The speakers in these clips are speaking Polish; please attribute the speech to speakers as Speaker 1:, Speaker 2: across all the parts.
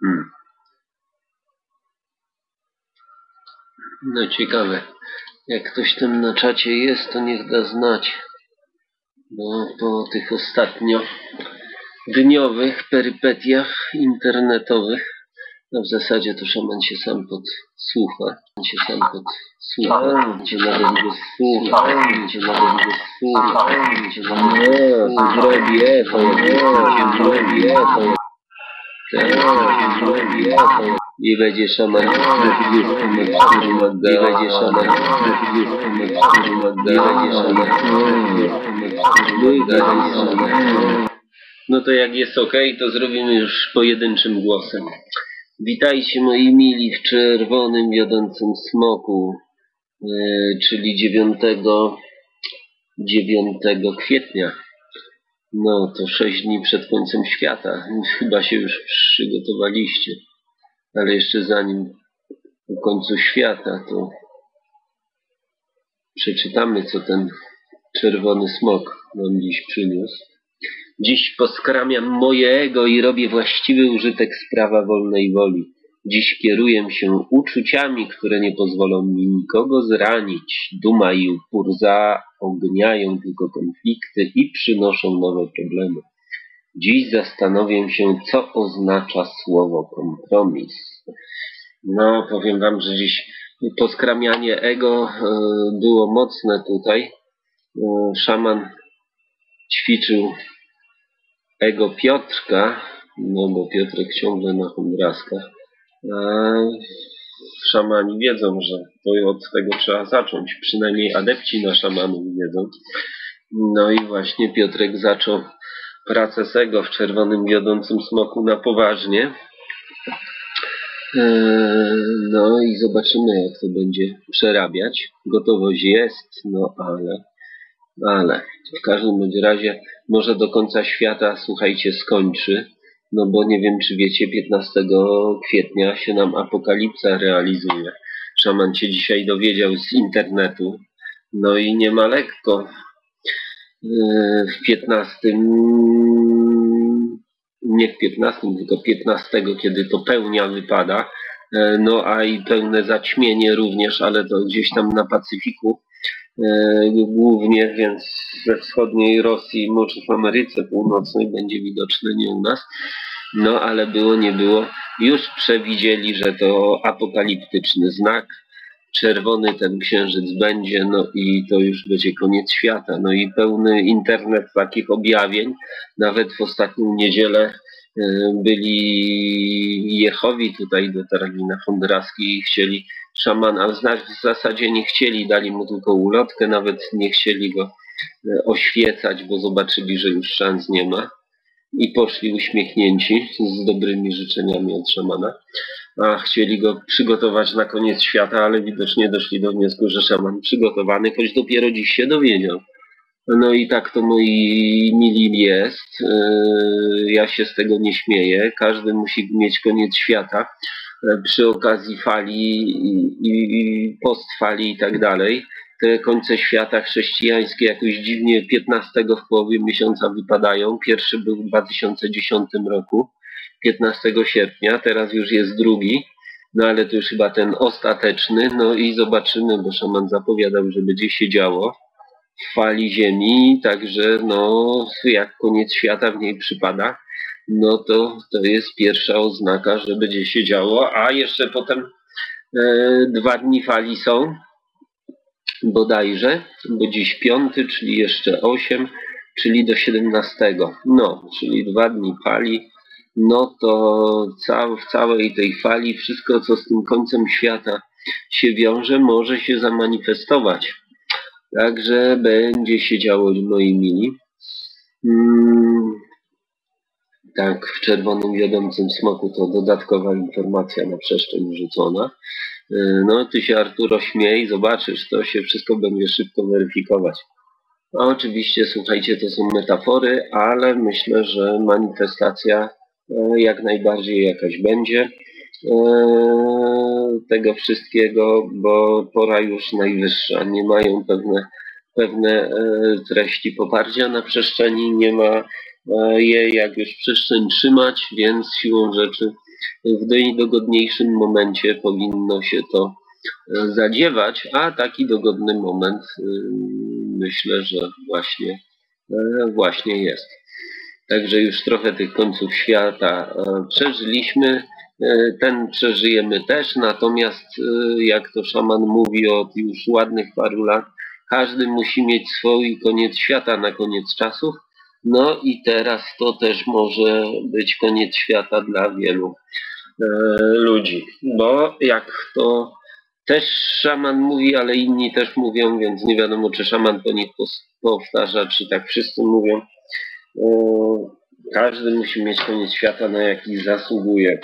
Speaker 1: No ciekawe. Jak ktoś tam na czacie jest, to niech da znać. Bo po tych ostatnio dniowych perypetiach internetowych, no w zasadzie to szaman się sam podsłucha. Gdzie nawet go słucha. I będzie szaman No to jak jest ok, to zrobimy już pojedynczym głosem. Witajcie moi mili w czerwonym wiodącym smoku, czyli 9 kwietnia. No to 6 dni przed końcem świata. Chyba się już przygotowaliście. Ale jeszcze zanim o końcu świata, to przeczytamy, co ten czerwony smok nam dziś przyniósł. Dziś poskramiam moje ego i robię właściwy użytek z prawa wolnej woli. Dziś kieruję się uczuciami, które nie pozwolą mi nikogo zranić. Duma i upór zaogniają tylko konflikty i przynoszą nowe problemy. Dziś zastanowię się, co oznacza słowo kompromis. No, powiem wam, że dziś poskramianie ego było mocne tutaj. Szaman ćwiczył ego Piotrka, no bo Piotrek ciągle na Hondraskach. Szamani wiedzą, że to od tego trzeba zacząć. Przynajmniej adepci na szamanów wiedzą. No i właśnie Piotrek zaczął pracę z ego w czerwonym wiodącym smoku na poważnie. No i zobaczymy, jak to będzie przerabiać. Gotowość jest, no ale w każdym bądź razie może do końca świata, słuchajcie, skończy. No bo nie wiem, czy wiecie, 15 kwietnia się nam apokalipsa realizuje. Szaman się dzisiaj dowiedział z internetu. No i nie ma lekko. W 15, nie w 15, tylko 15, kiedy to pełnia wypada. No a i pełne zaćmienie również, ale to gdzieś tam na Pacyfiku. Głównie więc we wschodniej Rosji, może w Ameryce Północnej będzie widoczne, nie u nas. No ale było, nie było. Już przewidzieli, że to apokaliptyczny znak. Czerwony ten księżyc będzie, no i to już będzie koniec świata. No i pełny internet takich objawień. Nawet w ostatnią niedzielę byli Jehowi tutaj dotarli na Hondraski i chcieli szamana, w zasadzie nie chcieli, dali mu tylko ulotkę, nawet nie chcieli go oświecać, bo zobaczyli, że już szans nie ma i poszli uśmiechnięci z dobrymi życzeniami od szamana, a chcieli go przygotować na koniec świata, ale widocznie doszli do wniosku, że szaman przygotowany, choć dopiero dziś się dowiedział. No i tak to, moi mili, jest. Ja się z tego nie śmieję. Każdy musi mieć koniec świata przy okazji fali i postfali i tak dalej. Te końce świata chrześcijańskie jakoś dziwnie 15 w połowie miesiąca wypadają. Pierwszy był w 2010 roku, 15 sierpnia, teraz już jest drugi. No ale to już chyba ten ostateczny. No i zobaczymy, bo szaman zapowiadał, że będzie się działo w fali Ziemi, także no jak koniec świata w niej przypada, no to jest pierwsza oznaka, że będzie się działo, a jeszcze potem 2 dni fali są, bodajże, bo dziś 5, czyli jeszcze 8, czyli do 17. No, czyli 2 dni fali, no to w całej tej fali wszystko, co z tym końcem świata się wiąże, może się zamanifestować. Także będzie się działo, moi mili. Tak, w czerwonym wiodącym smoku to dodatkowa informacja na przestrzeń rzucona. No, ty się, Arturo, śmiej, zobaczysz, to się wszystko będzie szybko weryfikować. A oczywiście, słuchajcie, to są metafory, ale myślę, że manifestacja jak najbardziej jakaś będzie tego wszystkiego, bo pora już najwyższa. Nie mają pewne treści poparcia na przestrzeni, nie ma je jak już przestrzeń trzymać, więc siłą rzeczy w najdogodniejszym momencie powinno się to zadziewać, a taki dogodny moment myślę, że właśnie jest. Także już trochę tych końców świata przeżyliśmy, ten przeżyjemy też, natomiast jak to szaman mówi od już ładnych paru lat, każdy musi mieć swój koniec świata na koniec czasów. No i teraz to też może być koniec świata dla wielu ludzi, bo jak to też szaman mówi, ale inni też mówią, więc nie wiadomo, czy szaman po nich powtarza, czy tak wszyscy mówią. Każdy musi mieć koniec świata, na jaki zasługuje.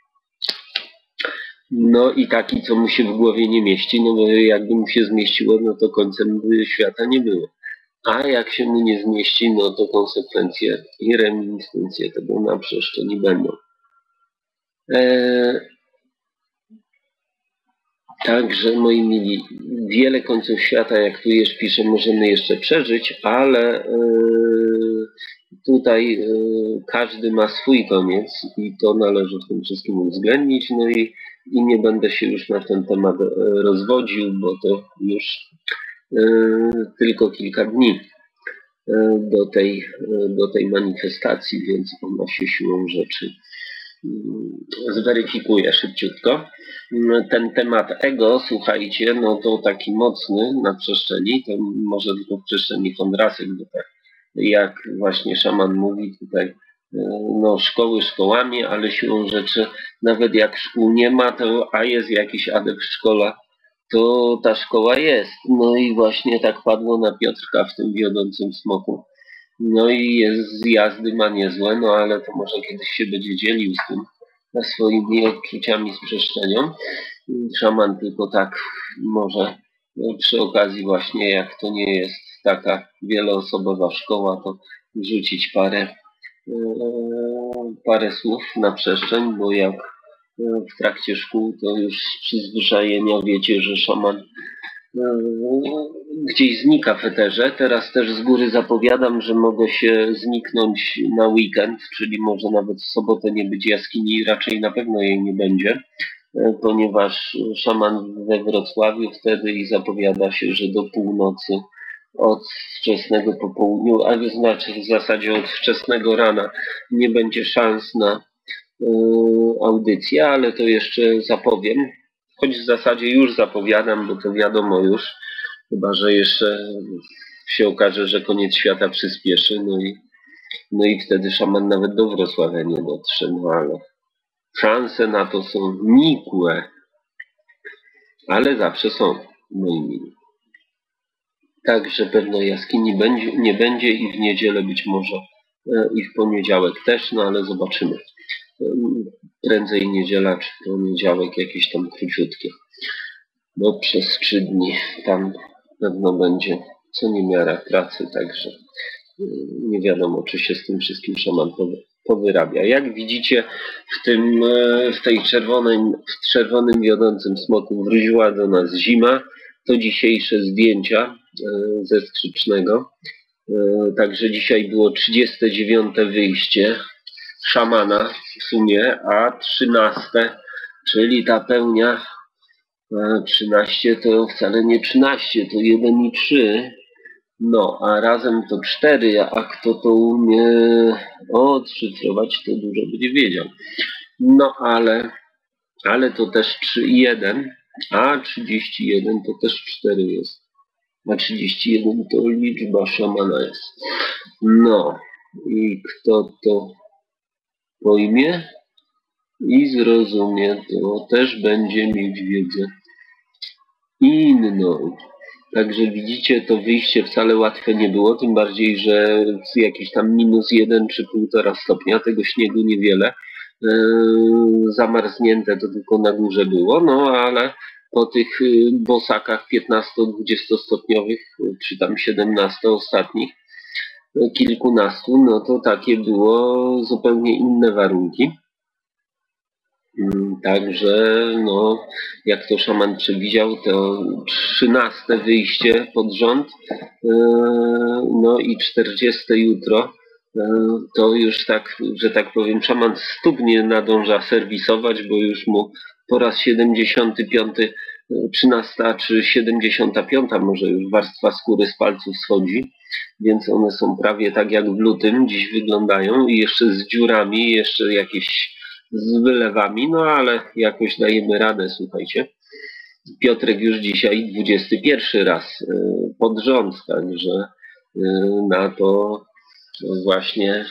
Speaker 1: No i taki, co mu się w głowie nie mieści, no bo jakby mu się zmieściło, no to końcem świata nie było. A jak się mu nie zmieści, no to konsekwencje i reminiscencje tego na przestrzeni będą. Także, moi mili, wiele końców świata, jak tu już piszę, możemy jeszcze przeżyć, ale tutaj każdy ma swój koniec i to należy w tym wszystkim uwzględnić. No i nie będę się już na ten temat rozwodził, bo to już tylko kilka dni do tej manifestacji, więc ona się siłą rzeczy zweryfikuję szybciutko. Ten temat ego, słuchajcie, no to taki mocny na przestrzeni, to może tylko w przestrzeni Hondrasek, bo tak jak właśnie szaman mówi tutaj, no szkoły szkołami, ale siłą rzeczy nawet jak szkół nie ma, to a jest jakiś adept w szkole, to ta szkoła jest. No i właśnie tak padło na Piotrka w tym wiodącym smoku. No i jest z jazdy ma niezłe, no ale to może kiedyś się będzie dzielił z tym swoimi odczuciami z przestrzenią. Szaman tylko tak może przy okazji właśnie, jak to nie jest taka wieloosobowa szkoła, to rzucić parę słów na przestrzeń, bo jak w trakcie szkół to już z przyzwyczajenia wiecie, że szaman gdzieś znika w eterze. Teraz też z góry zapowiadam, że mogę się zniknąć na weekend, czyli może nawet w sobotę nie być jaskini, raczej na pewno jej nie będzie, ponieważ szaman we Wrocławiu wtedy i zapowiada się, że do północy od wczesnego popołudnia, a znaczy w zasadzie od wczesnego rana nie będzie szans na audycję, ale to jeszcze zapowiem. Choć w zasadzie już zapowiadam, bo to wiadomo już, chyba że jeszcze się okaże, że koniec świata przyspieszy, no i wtedy szaman nawet do Wrocławia nie dotrze, no ale szanse na to są nikłe, ale zawsze są, moi mili. Także pewno jaskini nie będzie i w niedzielę być może i w poniedziałek też, no ale zobaczymy. Prędzej niedziela czy poniedziałek jakieś tam króciutkie. Bo przez 3 dni tam pewno będzie co niemiara pracy, także nie wiadomo, czy się z tym wszystkim szaman powyrabia. Jak widzicie, w tej czerwonym wiodącym smoku wróciła do nas zima. To dzisiejsze zdjęcia ze Skrzycznego. Także dzisiaj było 39. wyjście szamana w sumie, a 13, czyli ta pełnia 13 to wcale nie 13, to 1 i 3. No, a razem to 4, a kto to umie odszyfrować, to dużo będzie wiedział. No, ale to też 3 i 1, a 31 to też 4 jest. A 31 to liczba szamana jest. No, i kto to pojmie i zrozumie, to też będzie mieć wiedzę inną. Także widzicie, to wyjście wcale łatwe nie było, tym bardziej, że jakieś tam -1 czy 1,5 stopnia, tego śniegu niewiele. Zamarznięte to tylko na górze było, no ale po tych bosakach 15-20 stopniowych, czy tam 17 ostatnich, kilkunastu, no to takie było zupełnie inne warunki. Także, no, jak to szaman przewidział, to 13 wyjście pod rząd, no i 40 jutro, to już tak, że tak powiem, szaman stóp nie nadąża serwisować, bo już mu po raz 75, 13 czy 75 może już warstwa skóry z palców schodzi, więc one są prawie tak jak w lutym dziś wyglądają i jeszcze z dziurami, jeszcze jakieś z wylewami, no ale jakoś dajemy radę, słuchajcie. Piotrek już dzisiaj 21 raz pod rząd, także na to właśnie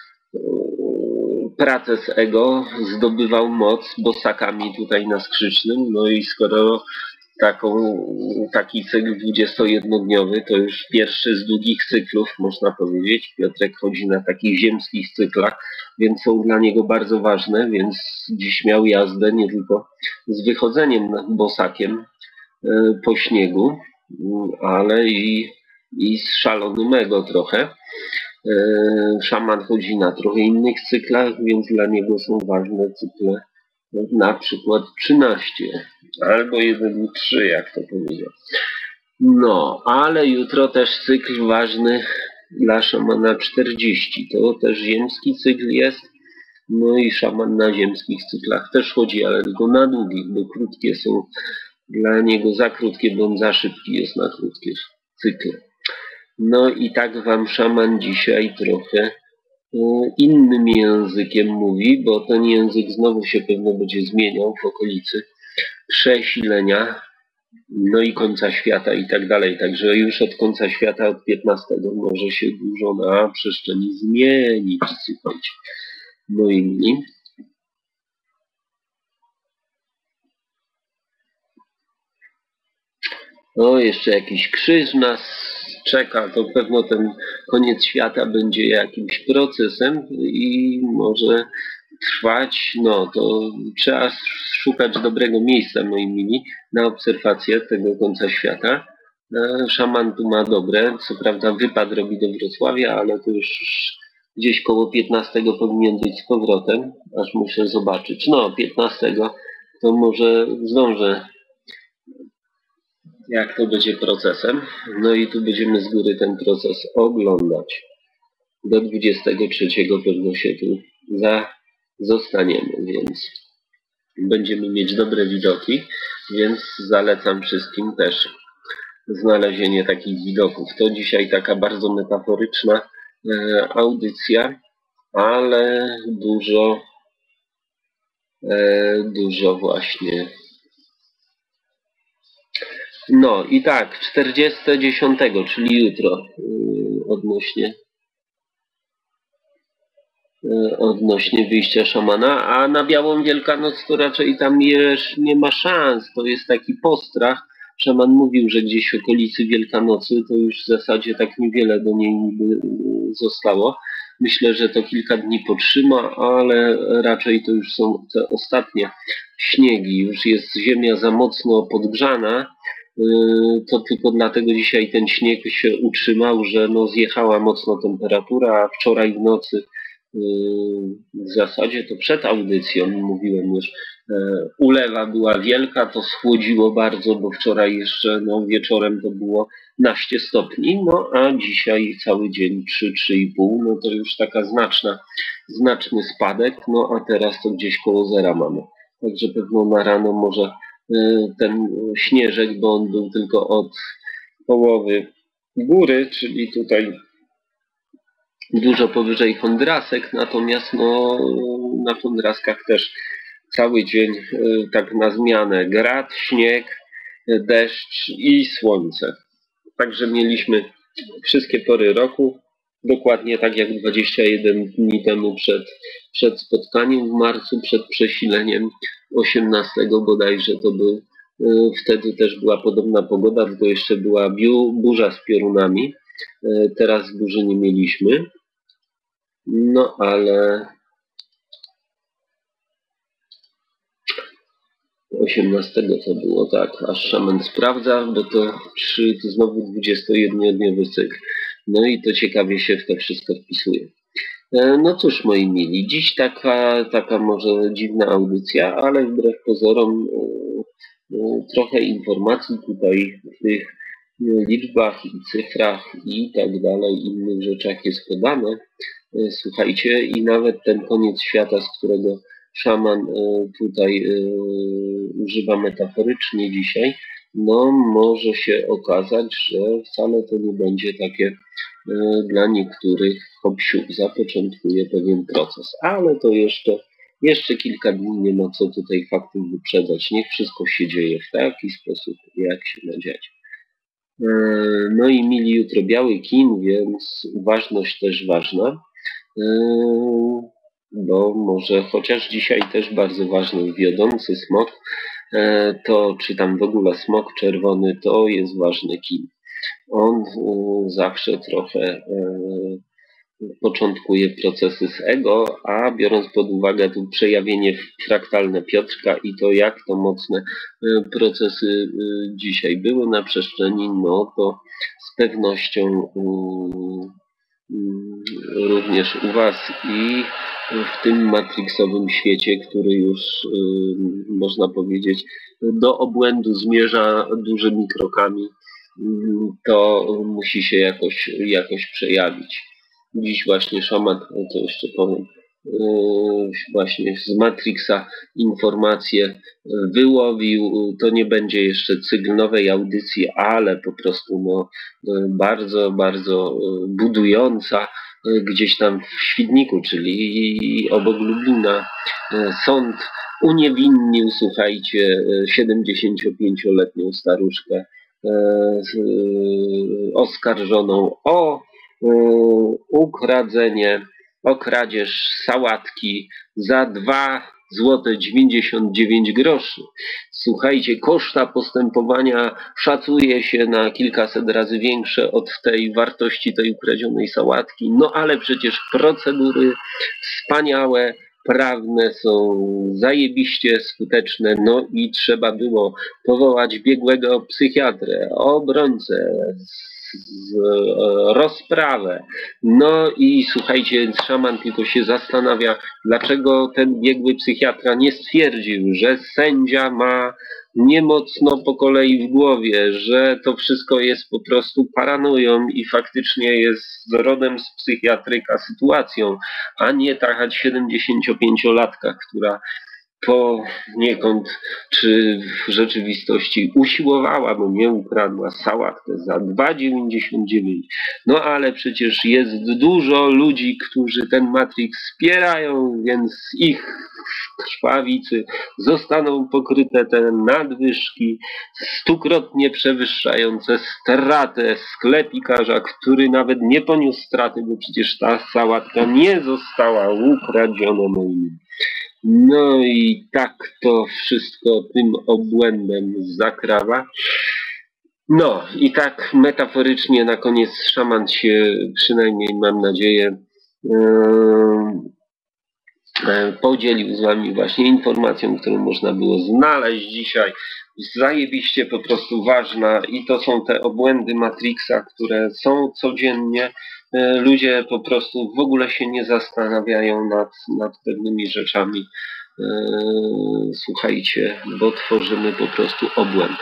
Speaker 1: pracę z ego zdobywał moc bosakami tutaj na Skrzycznym, no i skoro taki cykl 21-dniowy to już pierwszy z długich cyklów, można powiedzieć. Piotrek chodzi na takich ziemskich cyklach, więc są dla niego bardzo ważne, więc dziś miał jazdę nie tylko z wychodzeniem bosakiem po śniegu, ale i z szalonym ego trochę. Szaman chodzi na trochę innych cyklach, więc dla niego są ważne cykle, na przykład 13 albo 1 i 3, jak to powiedział. No, ale jutro też cykl ważny dla szamana 40. To też ziemski cykl jest. No i szaman na ziemskich cyklach też chodzi, ale tylko na długich, bo krótkie są dla niego za krótkie, bo on za szybki jest na krótkie cykle. No i tak wam szaman dzisiaj trochę innym językiem mówi, bo ten język znowu się pewno będzie zmieniał w okolicy przesilenia, no i końca świata i tak dalej. Także już od końca świata, od 15 może się dużo na przestrzeni zmienić, słuchajcie. Moi mili. No, jeszcze jakiś krzyż nas czeka, to pewno ten koniec świata będzie jakimś procesem i może trwać, no to trzeba szukać dobrego miejsca, moi mili, na obserwację tego końca świata. Szaman tu ma dobre, co prawda wypad robi do Wrocławia, ale to już gdzieś koło 15 powinien być z powrotem, aż muszę zobaczyć. No, 15 to może zdążę, jak to będzie procesem. No i tu będziemy z góry ten proces oglądać. Do 23 pewno się tu zostaniemy, więc będziemy mieć dobre widoki, więc zalecam wszystkim też znalezienie takich widoków. To dzisiaj taka bardzo metaforyczna audycja, ale dużo właśnie. No i tak, 40.10, czyli jutro, odnośnie wyjścia szamana, a na Białą Wielkanoc to raczej tam nie ma szans, to jest taki postrach. Szaman mówił, że gdzieś w okolicy Wielkanocy to już w zasadzie tak niewiele do niej zostało. Myślę, że to kilka dni potrzyma, ale raczej to już są te ostatnie śniegi. Już jest ziemia za mocno podgrzana. To tylko dlatego dzisiaj ten śnieg się utrzymał, że no zjechała mocno temperatura, a wczoraj w nocy w zasadzie to przed audycją mówiłem już, ulewa była wielka, to schłodziło bardzo, bo wczoraj jeszcze wieczorem to było naście stopni, no a dzisiaj cały dzień 3-3,5, no to już taka znaczny spadek, no a teraz to gdzieś koło zera mamy. Także pewno na rano może ten śnieżek, bo on był tylko od połowy góry, czyli tutaj dużo powyżej Hondrasek, natomiast na Hondraskach też cały dzień tak na zmianę grad, śnieg, deszcz i słońce. Także mieliśmy wszystkie pory roku, dokładnie tak jak 21 dni temu przed spotkaniem w marcu, przed przesileniem 18 bodajże to był. Wtedy też była podobna pogoda, tylko jeszcze była burza z piorunami. Teraz burzy nie mieliśmy. No ale 18 to było tak, aż szaman sprawdza, bo to znowu 21-dniowy cykl. No i to ciekawie się w to wszystko wpisuje. No cóż, moi mili, dziś taka może dziwna audycja, ale wbrew pozorom trochę informacji tutaj w tych liczbach i cyfrach i tak dalej, innych rzeczach jest podane. Słuchajcie, i nawet ten koniec świata, z którego szaman tutaj używa metaforycznie dzisiaj, no może się okazać, że wcale to nie będzie takie dla niektórych hop-siup, zapoczątkuje pewien proces. Ale to jeszcze kilka dni, nie ma co tutaj faktów wyprzedzać. Niech wszystko się dzieje w taki sposób, jak się ma dziać. No i mili, jutro biały kin, więc uważność też ważna. Bo może, chociaż dzisiaj też bardzo ważny wiodący smok, to czy tam w ogóle smok czerwony, to jest ważny kin. On zawsze trochę początkuje procesy z ego, a biorąc pod uwagę tu przejawienie fraktalne Piotrka i to, jak to mocne procesy dzisiaj były na przestrzeni, no to z pewnością również u Was i w tym matrixowym świecie, który już można powiedzieć do obłędu zmierza dużymi krokami, to musi się jakoś przejawić. Dziś właśnie szaman, to jeszcze powiem, właśnie z Matrixa informacje wyłowił. To nie będzie jeszcze cykl nowej audycji, ale po prostu no, bardzo, bardzo budująca gdzieś tam w Świdniku, czyli obok Lublina. Sąd uniewinnił, słuchajcie, 75-letnią staruszkę oskarżoną o o kradzież sałatki za 2,99 zł. Słuchajcie, koszta postępowania szacuje się na kilkaset razy większe od tej wartości tej ukradzionej sałatki, no ale przecież procedury wspaniałe, prawne są zajebiście skuteczne, no i trzeba było powołać biegłego psychiatrę, obrońcę, rozprawę. No i słuchajcie, szaman tylko się zastanawia, dlaczego ten biegły psychiatra nie stwierdził, że sędzia ma niemocno po kolei w głowie, że to wszystko jest po prostu paranoją i faktycznie jest rodem z psychiatryka sytuacją, a nie taka 75-latka, która poniekąd czy w rzeczywistości usiłowała, bo nie ukradła sałatkę za 2,99. No ale przecież jest dużo ludzi, którzy ten Matrix wspierają, więc ich krwawicy zostaną pokryte te nadwyżki stukrotnie przewyższające stratę sklepikarza, który nawet nie poniósł straty, bo przecież ta sałatka nie została ukradziona moim. No i tak to wszystko tym obłędem zakrawa. No i tak metaforycznie na koniec szaman się, przynajmniej mam nadzieję, podzielił z Wami właśnie informacją, którą można było znaleźć dzisiaj. Zajebiście po prostu ważna i to są te obłędy Matrixa, które są codziennie. Ludzie po prostu w ogóle się nie zastanawiają nad pewnymi rzeczami. Słuchajcie, bo tworzymy po prostu obłęd.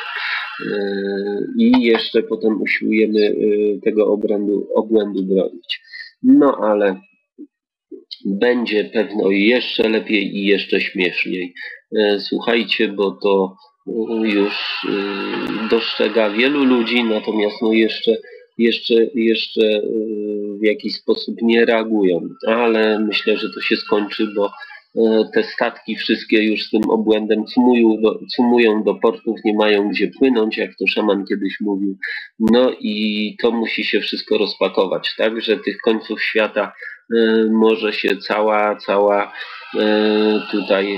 Speaker 1: I jeszcze potem usiłujemy tego obłędu bronić. No ale będzie pewno jeszcze lepiej i jeszcze śmieszniej. Słuchajcie, bo to już dostrzega wielu ludzi, natomiast no jeszcze w jakiś sposób nie reagują. Ale myślę, że to się skończy, bo te statki wszystkie już z tym obłędem cumują do portów, nie mają gdzie płynąć, jak to szaman kiedyś mówił. No i to musi się wszystko rozpakować, tak, że tych końców świata może się cała tutaj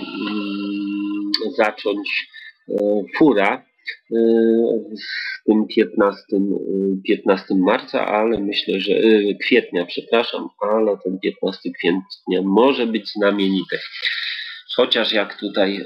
Speaker 1: zacząć fura z tym 15 marca, ale myślę, że kwietnia, przepraszam, ale ten 15 kwietnia może być znamienity. Chociaż jak tutaj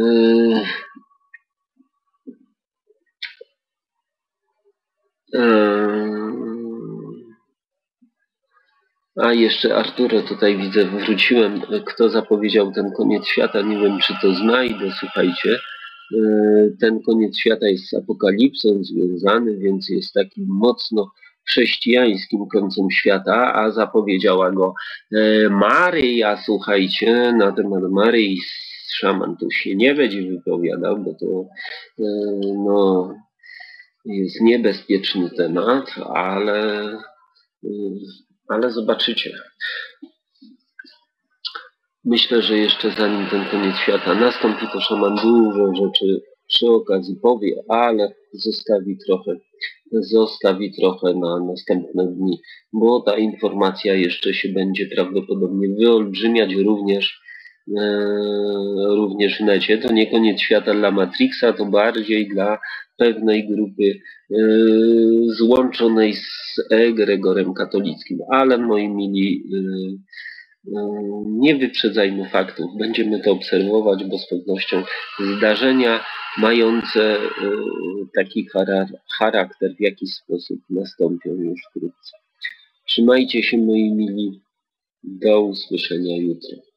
Speaker 1: a jeszcze Arturo tutaj widzę, wróciłem, kto zapowiedział ten koniec świata, nie wiem czy to znajdę, słuchajcie. Ten koniec świata jest z apokalipsą związany, więc jest taki mocno chrześcijańskim końcem świata, a zapowiedziała go Maryja. Słuchajcie, na temat Maryi szaman tu się nie będzie wypowiadał, bo to no, jest niebezpieczny temat, ale zobaczycie. Myślę, że jeszcze zanim ten koniec świata nastąpi, to szaman dużo rzeczy przy okazji powie, ale zostawi trochę na następne dni, bo ta informacja jeszcze się będzie prawdopodobnie wyolbrzymiać również w necie. To nie koniec świata dla Matrixa, to bardziej dla pewnej grupy złączonej z egregorem katolickim, ale moi mili, nie wyprzedzajmy faktów. Będziemy to obserwować, bo z pewnością zdarzenia mające taki charakter w jakiś sposób nastąpią już wkrótce. Trzymajcie się, moi mili. Do usłyszenia jutro.